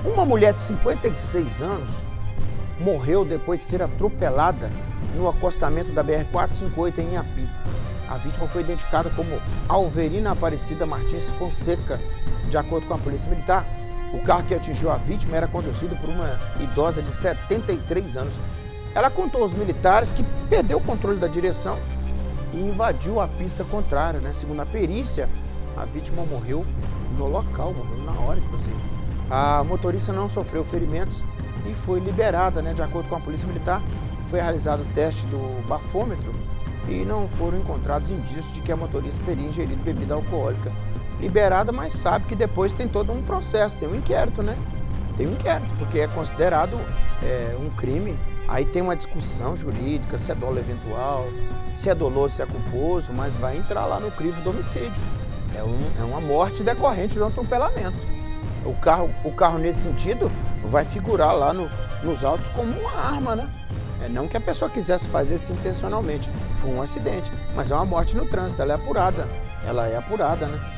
Uma mulher de 56 anos morreu depois de ser atropelada no acostamento da BR-458 em Inhapi. A vítima foi identificada como Alverina Aparecida Martins Fonseca. De acordo com a Polícia Militar, o carro que atingiu a vítima era conduzido por uma idosa de 73 anos. Ela contou aos militares que perdeu o controle da direção e invadiu a pista contrária, né? Segundo a perícia, a vítima morreu no local, morreu na hora, inclusive. A motorista não sofreu ferimentos e foi liberada, né? De acordo com a Polícia Militar, foi realizado o teste do bafômetro e não foram encontrados indícios de que a motorista teria ingerido bebida alcoólica. Liberada, mas sabe que depois tem todo um processo, tem um inquérito, né? Tem um inquérito, porque é considerado um crime. Aí tem uma discussão jurídica, se é dolo eventual, se é doloso, se é culposo, mas vai entrar lá no crivo do homicídio. É uma morte decorrente do atropelamento. O carro nesse sentido, vai figurar lá nos autos como uma arma, né? Não que a pessoa quisesse fazer isso intencionalmente, foi um acidente, mas é uma morte no trânsito, ela é apurada, né?